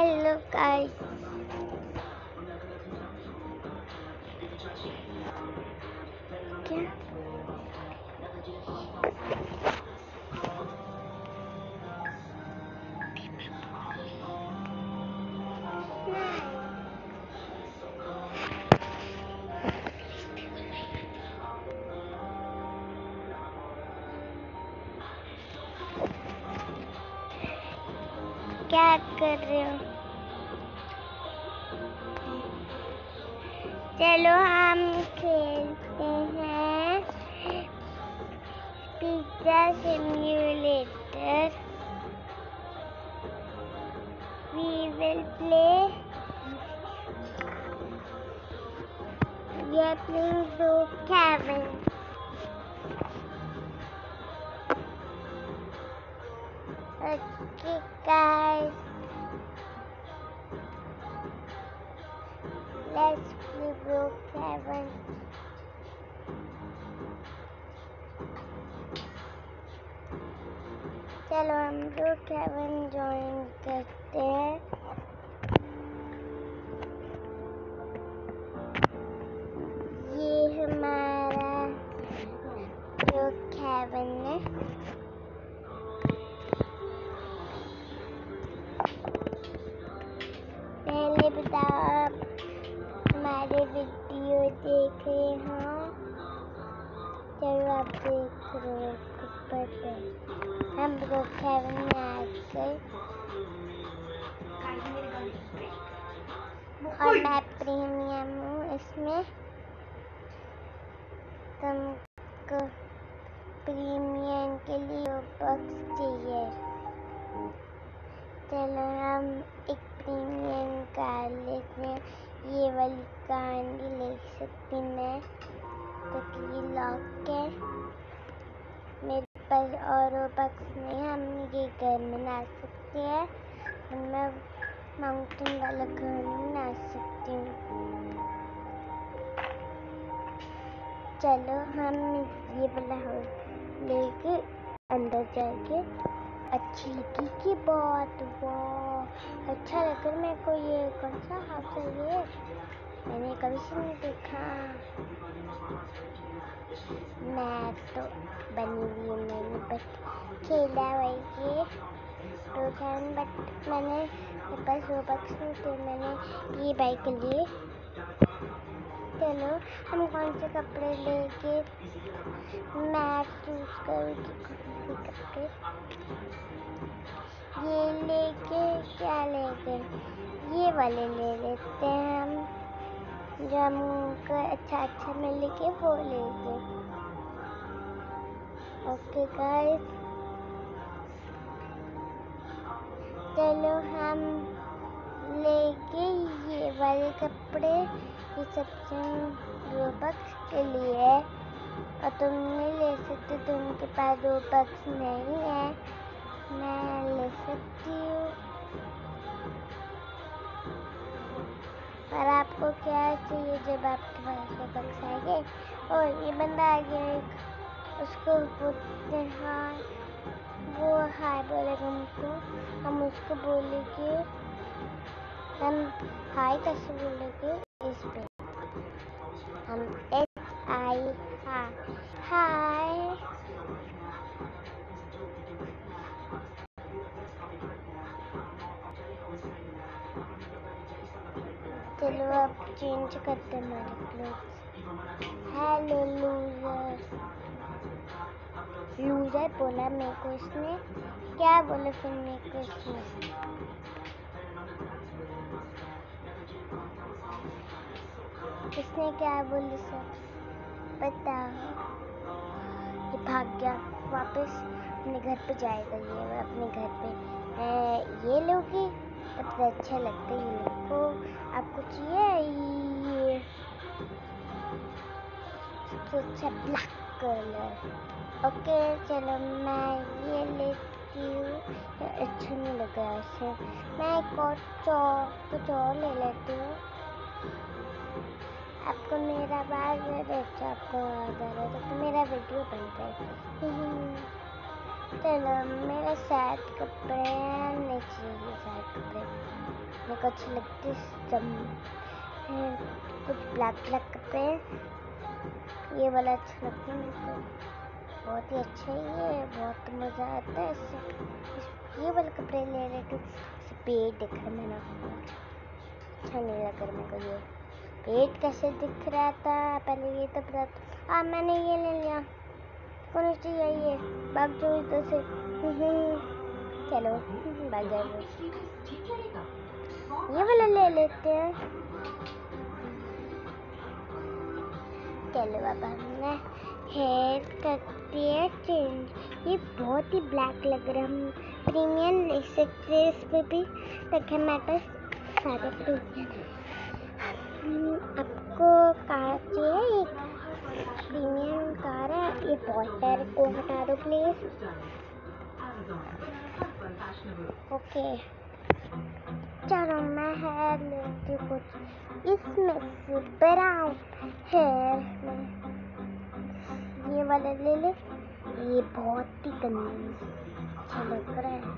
Hello guys, क्या कर रहे हो? चलो हम खेलते हैं pizza simulator. We will play. We are playing Brookhaven. Okay, guys. Let's play Brookhaven. चलो हम Brookhaven ज्वाइन करते हैं। ये हमारा Brookhaven है। पहले बताओ आप हमारे वीडियो देख रहे हो? चलो आप देख रहे हो, पता है हम Brookhaven में आ गए और मैं प्रीमियम हूँ इसमें। तुमको प्रीमियम के लिए बॉक्स चाहिए। चलो हम एक प्रीमियम कार लेते हैं। ये वाली कार नहीं ले सकती मैं, तो ये लॉक है। मेरे पास और बॉक्स नहीं है। हम ये घर बना सकते हैं। मैं माउंटेन वाला घर बना सकती हूँ। चलो हम ये वाला हाउस लेके अंदर जाएंगे। अच्छी लगी की बात, वाह अच्छा लग रहा है मेरे को। ये कौन सा हाउस है? ये मैंने कभी से नहीं देखा। मैं तो बनी हुई हूँ, मैंने बट खेला वही प्रोग्राम, बट मैंने मेरे पास रोबक्स नहीं थे, मैंने ये बाइक लिए। चलो हम कौन से कपड़े लेके, मैं चूज करूँगी कौन से कपड़े। ये लेके क्या लेते, ये वाले ले लेते हैं हम, जो हमको अच्छा अच्छा मिलेगा वो लेंगे। ओके गाइस, चलो हम लेके ये वाले कपड़े। ये सबसे रोबक्स के लिए है और तुम नहीं ले सकते, तुमके पास रोबक्स नहीं है। मैं ले सकती हूँ। और आपको क्या चाहिए जब आपके पास रोबक्स आएंगे? और ये बंदा आ गया एक, उसको बोलते हैं, वो हाय बोलेगा हमको, हम उसको बोलेंगे। हम हाय कैसे बोलेंगे? इस पे हम HI हाय। चलो अब चेंज करते हैं हमारे क्लोथ्स। हेलो लूजर, लूजर बोला मेरे को इसने। क्या बोला फिर मेरे को इसने? इसने क्या बोली सब बताओ। ये भाग गया वापस अपने घर पे जाएगा। ये अपने घर पे ये लोगी सबसे अच्छा लगता है ये लोग को। आपको चाहिए ये सबसे अच्छा ब्लैक कलर? ओके चलो मैं ये लेती हूँ। अच्छा नहीं लग रहा ऐसे, मैं कुछ और ले लेती हूँ। आपको मेरा बात अच्छा, आपको आवाज आ रहा है तो मेरा वीडियो बन गया। चलो मेरा शायद कपड़े नहीं चाहिए, शायद कपड़े मेरे को अच्छे लगते कुछ ब्लैक कपड़े। ये वाला अच्छा लगता है मेरे को, बहुत ही अच्छा है ये, बहुत मज़ा आता है इससे। ये वाले कपड़े ले लेती हूँ। पेट दिख रहा मेरा, अच्छा नहीं लग रहा मेरे को। ये पेट कैसे दिख रहा था पहले, ये तो पता। मैंने ये ले लिया, कौन चाहिए ये, भाग जाओ इधर से। चलो भाग जाओ, ये वाला ले लेते हैं। चलो अब हमने हेयर करते हैं चेंज। ये बहुत ही ब्लैक लग रहा है, हम प्रीमियम ले सकते हैं इस पे भी। देखिए मेरे पास सारे प्रीमियम। आपको कार चाहिए, प्रीमियम कार है। ये पॉटर को हटा दो प्लीज। ओके चलो मैं हेयर लेती हूँ कुछ इसमें से ब्राउन हेयर में। ये वाला ले ले, ये बहुत ही गंदा अच्छा लग रहा है,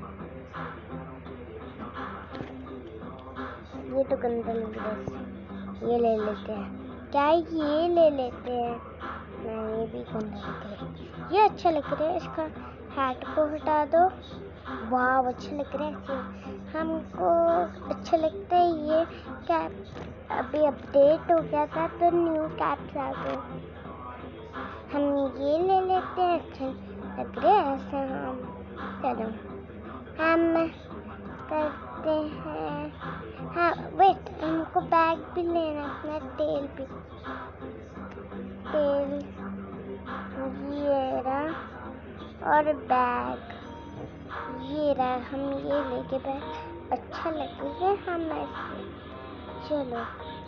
ये तो गंदा लग रहा है। ये ले लेते हैं क्या, ये ले लेते हैं। नहीं ये भी गंदा लग रहा है, ये अच्छा लग रहा है। इसका हैट को हटा दो। वाह अच्छा लग रहा है, हमको अच्छा लगता है ये कैप। अभी अपडेट हो गया था तो न्यू कैप्स आ गए। हम ये ले लेते हैं, अच्छा लग रहा है ऐसा। हम चलो हम करते हैं। हाँ वेट, हमको बैग भी लेना, अपना तेल भी, तेल ये रहा, और बैग ये रहा। हम ये लेके बैग अच्छा लगेगा हम ऐसे। चलो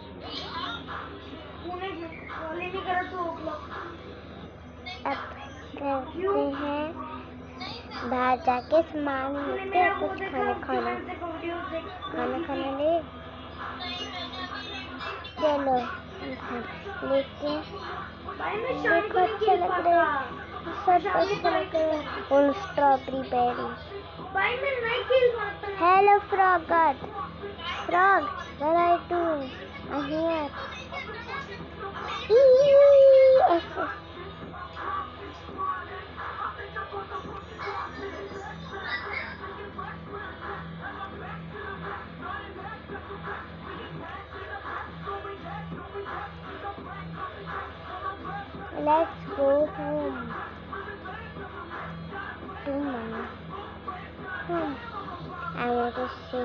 अब करते हैं बाहर जाके सामान लेते हैं, कुछ खाना ले। चलो लेते हैं, देखो अच्छा लग रहा है, सब अच्छा लग रहा है। और strawberry berry. Hello frog, frog where are you doing? I here. ऐसे let's go home to mama home. I want to say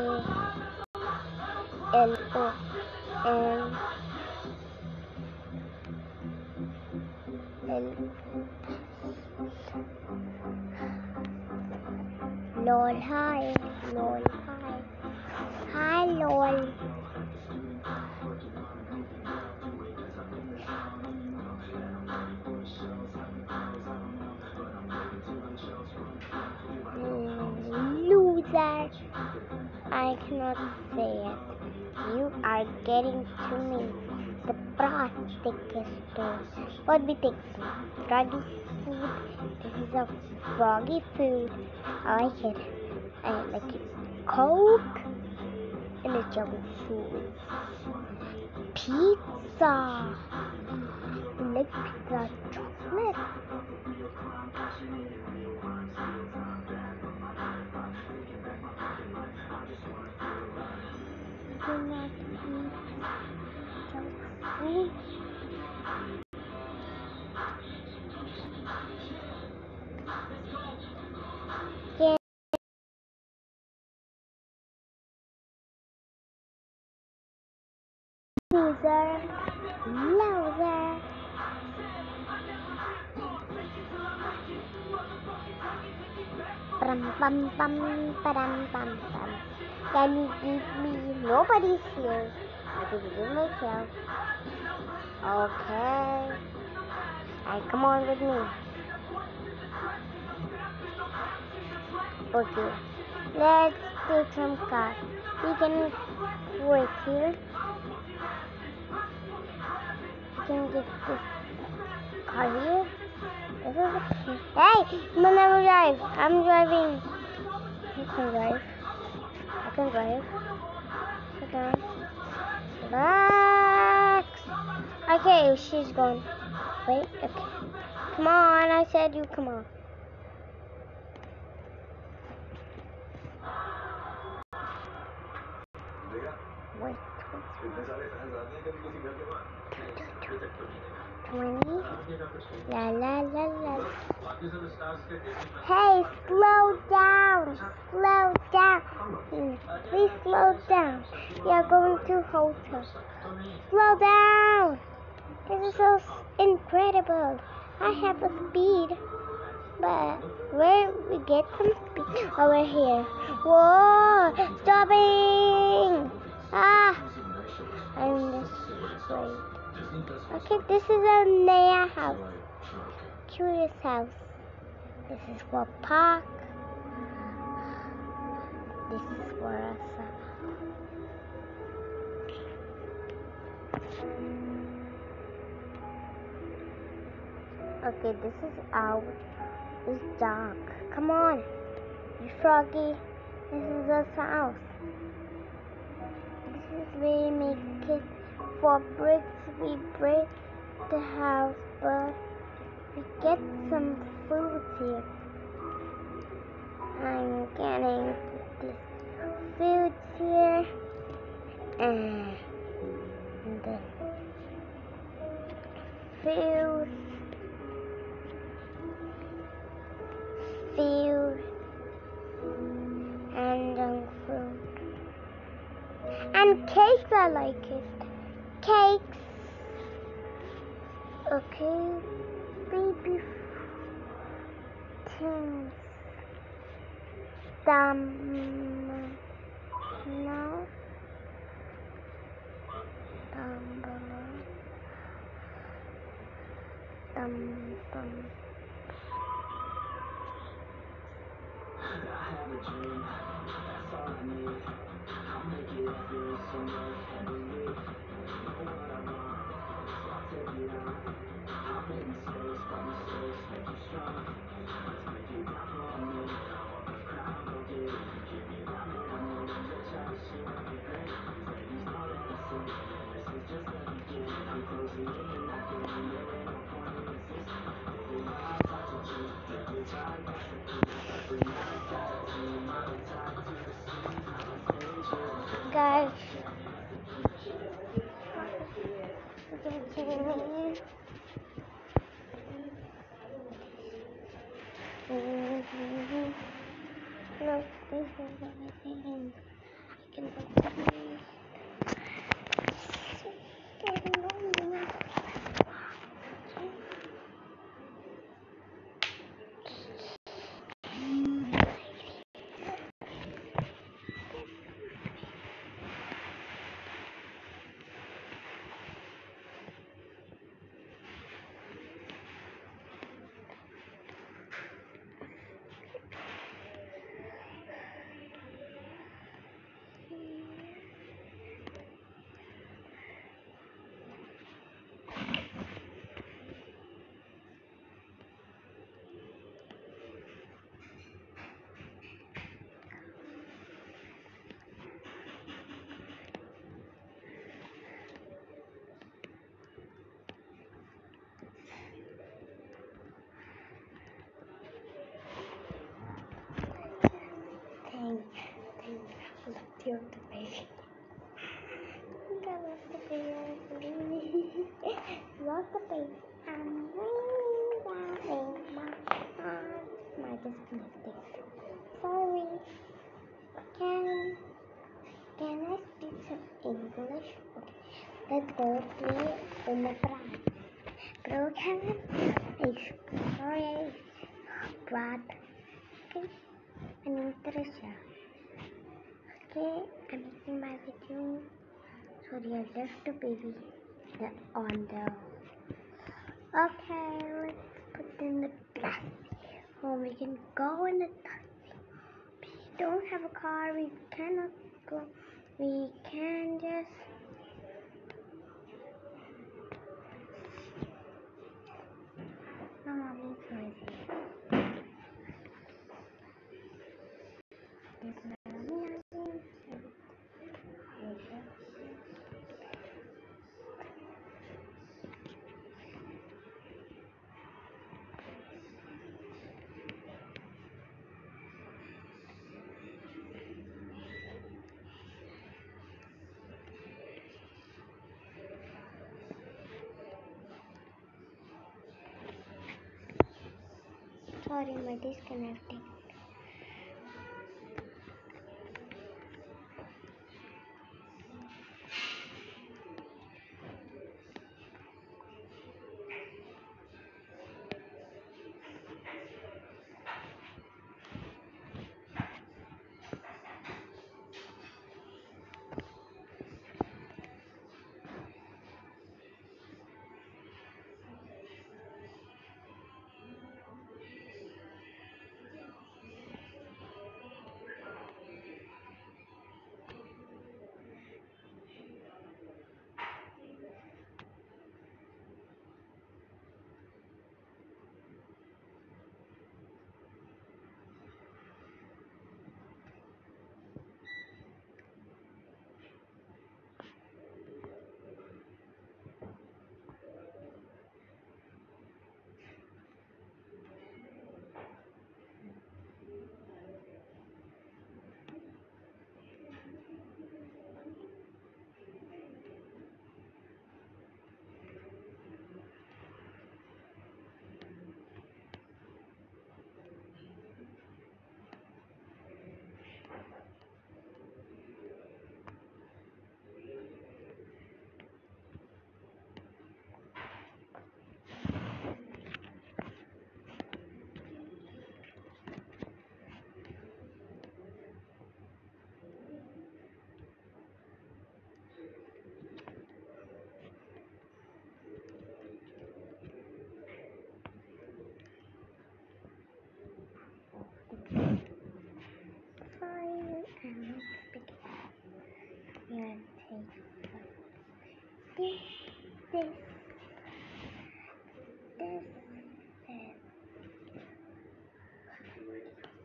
lol hi, lol hi lol. Loser, I cannot say it. You are getting to me. The plastic store. What we take? Froggy food. This is a froggy food. I like it. I like it. Coke and a junk food. Pizza. You like pizza chocolate? Do not eat junk food. Loser, loser. Pam pam pam pam pam pam. Can you give me? Nobody's here. I can give myself. Okay. Alright, come on with me. Okay. Let's take some cars. We can wait here. We can get this car here. Hey, come on, never drive. I'm driving. You can drive. I can drive. Sit down. Relax. Okay, she's gone. Wait, okay. Come on, I said you come on. Wait, 20. La la la la. Hey, slow down. Slow down. Please slow down. We are going to hotel. Slow down. This is so incredible. I have a speed. But where we get some speed over here. Whoa! Stopping! Ah! I'm this way. Okay, this is a Naya house. Curious house. This is for park. This is for us. Okay, this is out. It's dark. Come on, you froggy. This is a house. This is where we make it for bricks. We break the house, but we get some food here. I'm getting this food here, and the food, and food, and cakes. I like it. Cakes. Okay, baby things. No. Dum. I have a dream, that's all I need. I'll make it happen somewhere heavenly. Know what I want, so I'll take it on. I've made mistakes, but mistakes make you strong. Let's break it down for a minute. The crowd will get it. Give me that moment, let's try to see what we bring. Ladies know that I sing. This is just the beginning. I'm closing in, I feel it. There ain't no point in resisting. If we are about to change, take it right past the peak. Every night got a team, I'm tied to the scene. I'm a stage, guys. Look, this is everything. I can put these. Look the baby. Look the baby. Look the baby. I'm laying down in my arms. My disconnected. Sorry. Can I speak some English? Let's go play in the pram. Program is sorry, but okay. I'm Tricia. Okay, I'm making my video. Sorry, I left the baby on the. Okay, let's put in the glass. Oh, we can go in the. We don't have a car. We cannot go. We can just. Mommy, noisy. Sorry, my disconnecting.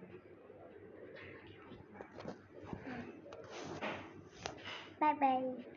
Bye bye.